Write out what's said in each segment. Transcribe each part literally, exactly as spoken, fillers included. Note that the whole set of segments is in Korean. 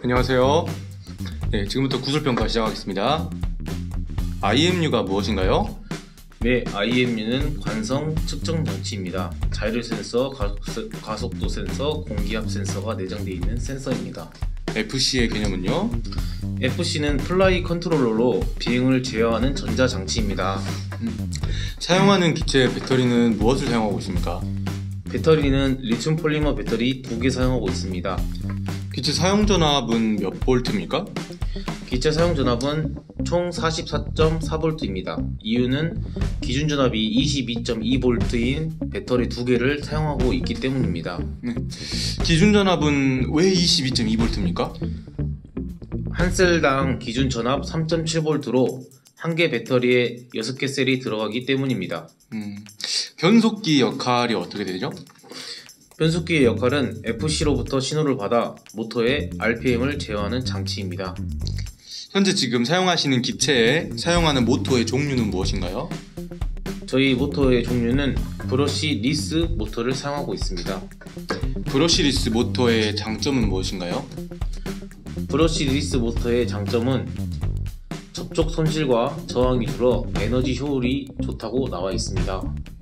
안녕하세요. 네, 지금부터 구술평가 시작하겠습니다. 아이엠유가 무엇인가요? 네, 아이엠유는 관성 측정 장치입니다. 자율 센서, 가속도 센서, 공기압 센서가 내장되어 있는 센서입니다. 에프씨의 개념은요? 에프씨는 플라이 컨트롤러로 비행을 제어하는 전자장치입니다. 음, 사용하는 기체 배터리는 무엇을 사용하고 있습니까? 배터리는 리튬 폴리머 배터리 두 개 사용하고 있습니다. 기체 사용 전압은 몇 볼트입니까? 기체 사용 전압은 총 사십사 점 사 볼트입니다. 이유는 기준 전압이 이십이 점 이 볼트인 배터리 두 개를 사용하고 있기 때문입니다. 네. 기준 전압은 왜 이십이 점 이 볼트입니까? 한 셀당 기준 전압 삼 점 칠 볼트로 한 개 배터리에 여섯 개 셀이 들어가기 때문입니다. 음, 변속기 역할이 어떻게 되죠? 변속기의 역할은 에프씨로부터 신호를 받아 모터의 알피엠을 제어하는 장치입니다. 현재 지금 사용하시는 기체에 사용하는 모터의 종류는 무엇인가요? 저희 모터의 종류는 브러시 리스 모터를 사용하고 있습니다. 브러시 리스 모터의 장점은 무엇인가요? 브러시 리스 모터의 장점은 접촉 손실과 저항이 줄어 에너지 효율이 좋다고 나와 있습니다.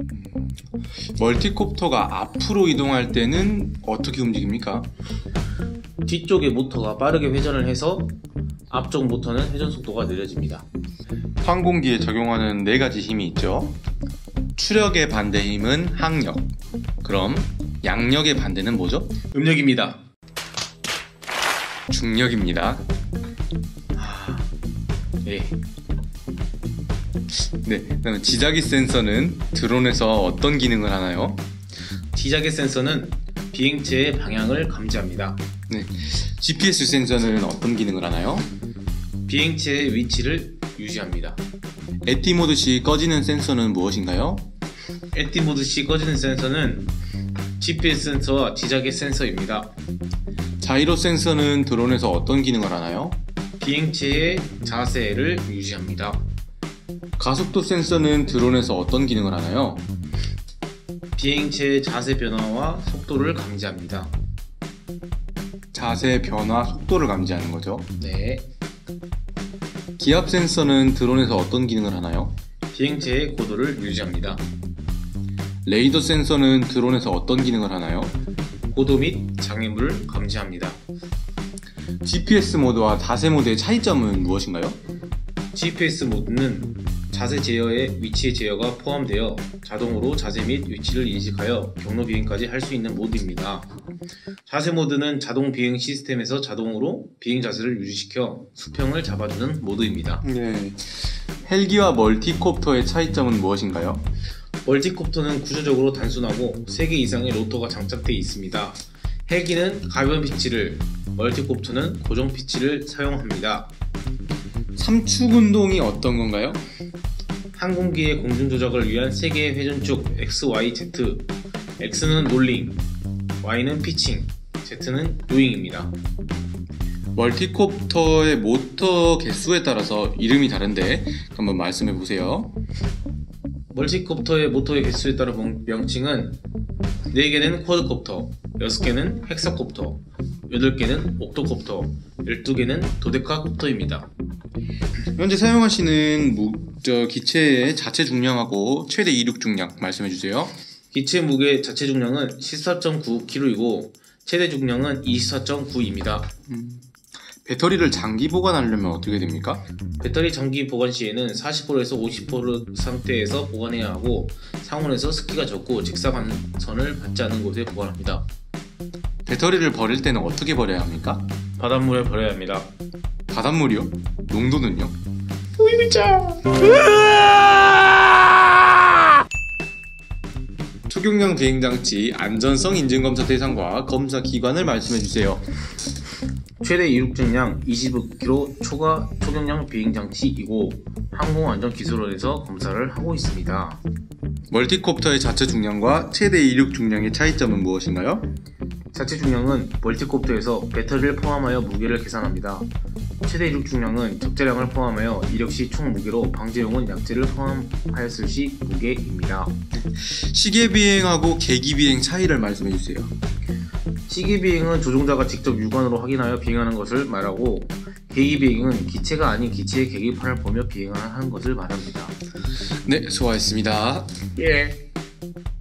멀티콥터가 앞으로 이동할 때는 어떻게 움직입니까? 뒤쪽의 모터가 빠르게 회전을 해서 앞쪽 모터는 회전 속도가 느려집니다. 항공기에 적용하는 네 가지 힘이 있죠. 추력의 반대 힘은 항력. 그럼 양력의 반대는 뭐죠? 음력입니다. 중력입니다. 네. 네, 그다음에 지자기 센서는 드론에서 어떤 기능을 하나요? 지자계 센서는 비행체의 방향을 감지합니다. 네, 지피에스 센서는 어떤 기능을 하나요? 비행체의 위치를 유지합니다. 에티 모드 시 꺼지는 센서는 무엇인가요? 에티 모드 시 꺼지는 센서는 지피에스 센서와 지자계 센서입니다. 자이로 센서는 드론에서 어떤 기능을 하나요? 비행체의 자세를 유지합니다. 가속도 센서는 드론에서 어떤 기능을 하나요? 비행체의 자세 변화와 속도를 감지합니다. 자세 변화, 속도를 감지하는 거죠. 네. 기압 센서는 드론에서 어떤 기능을 하나요? 비행체의 고도를 유지합니다. 레이더 센서는 드론에서 어떤 기능을 하나요? 고도 및 장애물을 감지합니다. 지피에스 모드와 자세 모드의 차이점은 무엇인가요? 지피에스 모드는 자세 제어에 위치의 제어가 포함되어 자동으로 자세 및 위치를 인식하여 경로 비행까지 할 수 있는 모드입니다. 자세 모드는 자동 비행 시스템에서 자동으로 비행 자세를 유지시켜 수평을 잡아주는 모드입니다. 네. 헬기와 멀티콥터의 차이점은 무엇인가요? 멀티콥터는 구조적으로 단순하고 세 개 이상의 로터가 장착되어 있습니다. 헬기는 가변 피치를, 멀티콥터는 고정 피치를 사용합니다. 삼축 운동이 어떤 건가요? 항공기의 공중 조작을 위한 세 개의 회전축 X, Y, Z. X는 롤링, Y는 피칭, Z는 로잉입니다. 멀티콥터의 모터 개수에 따라서 이름이 다른데 한번 말씀해 보세요. 멀티콥터의 모터의 개수에 따른 명칭은 네 개는 쿼드콥터, 여섯 개는 헥사콥터, 여덟 개는 옥토콥터, 열두 개는 도데카콥터입니다. 현재 사용하시는 무, 저, 기체의 자체 중량하고 최대 이륙 중량 말씀해 주세요. 기체 무게 자체 중량은 십사 점 구 킬로그램이고 최대 중량은 이십사 점 구입니다. 음, 배터리를 장기 보관하려면 어떻게 됩니까? 배터리 장기 보관 시에는 사십 퍼센트에서 오십 퍼센트 상태에서 보관해야 하고 상온에서 습기가 적고 직사광선을 받지 않는 곳에 보관합니다. 배터리를 버릴 때는 어떻게 버려야 합니까? 바닷물에 버려야 합니다. 바닷물이요? 농도는요? 보이비자! 초경량 비행장치 안전성 인증검사 대상과 검사 기관을 말씀해 주세요. 최대 이륙 중량 이십오 킬로그램 초과 초경량 비행장치이고 항공안전기술원에서 검사를 하고 있습니다. 멀티콥터의 자체 중량과 최대 이륙 중량의 차이점은 무엇인가요? 자체 중량은 멀티콥터에서 배터리를 포함하여 무게를 계산합니다. 최대 이륙 중량은 적재량을 포함하여 이륙 시 총 무게로 방제용은 약재를 포함하였을 시 무게입니다. 시계 비행하고 계기 비행 차이를 말씀해 주세요. 시기 비행은 조종자가 직접 육안으로 확인하여 비행하는 것을 말하고, 계기 비행은 기체가 아닌 기체의 계기판을 보며 비행하는 것을 말합니다. 네, 수고하셨습니다. 예.